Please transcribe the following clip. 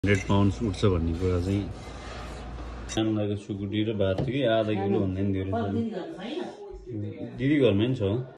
100 pounds उठ्छ भन्ने कुरा चाहिँ सानोको सुकुटी र भात थियो कि आधा किलो भन्दा नि धेरै छ दिदी घरमै नि छ